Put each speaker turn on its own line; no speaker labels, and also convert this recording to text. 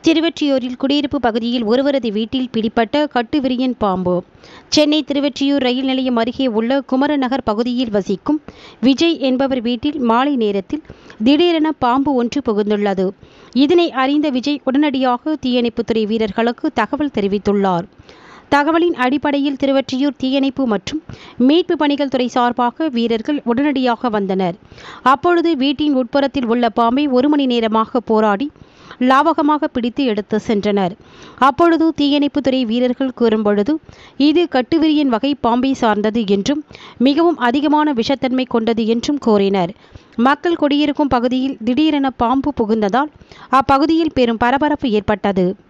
திருவொற்றியூரில் குடியிருப்பு பகுதியில் ஒருவரது வீட்டில் பிடிபட்ட கட்டுவிரியன் பாம்பு. சென்னை திருவொற்றியூர் ரயில் நிலையம் அருகே உள்ள குமரநகர் பகுதியில் வசிக்கும் விஜய் என்பவர் வீட்டில் மாலை நேரத்தில் திடீரென பாம்பு ஒன்று புகுந்துள்ளது. இதனை அறிந்த விஜய் உடனடியாக தீயணைப்புத்துறை வீரர்களுக்கு தகவல் தெரிவித்துள்ளார். தகவலின் அடிப்படையில் திருவொற்றியூர் தீயணைப்பு மற்றும் மீட்பு பணிகள் துறை சார்பாக வீரர்கள் உடனடியாக வந்தனர். அப்பொழுது வீட்டின் உட்புறத்தில் உள்ள பாம்பை 1 மணி நேரமாக போராடி லாவகமாக பிடித்து எடுத்து சென்றனர். அப்பொழுது தீயணைப்புத்துறை வீரர்கள் கூறும்பொழுது இது கட்டுவிரியன் வகை பாம்பை சார்ந்தது என்றும் மிகவும் அதிகமான விஷத்தன்மை கொண்டது என்றும் கூறினர். மக்கள் குடியிருக்கும் பகுதியில் திடீரென பாம்பு புகுந்ததால் அப்பகுதியில் பெரும் பரபரப்பு ஏற்பட்டது.